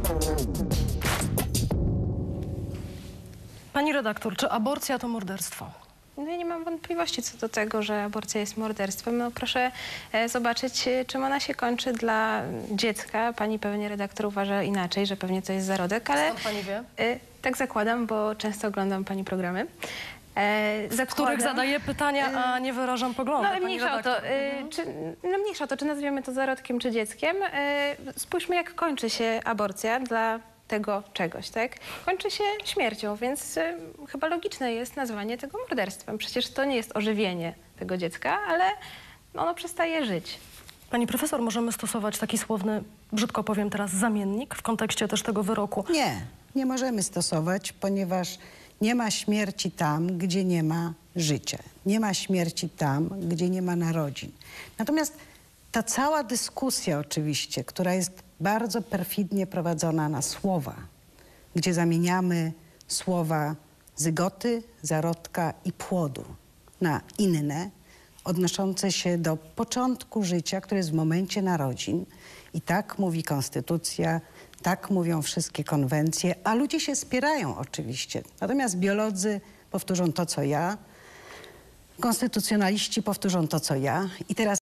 Pani redaktor, czy aborcja to morderstwo? No ja nie mam wątpliwości co do tego, że aborcja jest morderstwem. No proszę zobaczyć, czym ona się kończy dla dziecka. Pani pewnie redaktor uważa inaczej, że pewnie to jest zarodek, ale Skąd pani wie? tak zakładam, bo często oglądam pani programy. W których zadaję pytania, a nie wyrażam poglądu. No ale pani mniejsza o to, redaktor. mniejsza o to, czy nazwiemy to zarodkiem, czy dzieckiem. Spójrzmy, jak kończy się aborcja dla tego czegoś, tak? Kończy się śmiercią, więc chyba logiczne jest nazwanie tego morderstwem. Przecież to nie jest ożywienie tego dziecka, ale ono przestaje żyć. Pani profesor, możemy stosować taki słowny, brzydko powiem teraz, zamiennik w kontekście też tego wyroku. Nie możemy stosować, ponieważ nie ma śmierci tam, gdzie nie ma życia. Nie ma śmierci tam, gdzie nie ma narodzin. Natomiast ta cała dyskusja oczywiście, która jest bardzo perfidnie prowadzona na słowa, gdzie zamieniamy słowa zygoty, zarodka i płodu na inne, odnoszące się do początku życia, które jest w momencie narodzin. I tak mówi konstytucja, tak mówią wszystkie konwencje, a ludzie się spierają oczywiście. Natomiast biolodzy powtórzą to, co ja, konstytucjonaliści powtórzą to, co ja. I teraz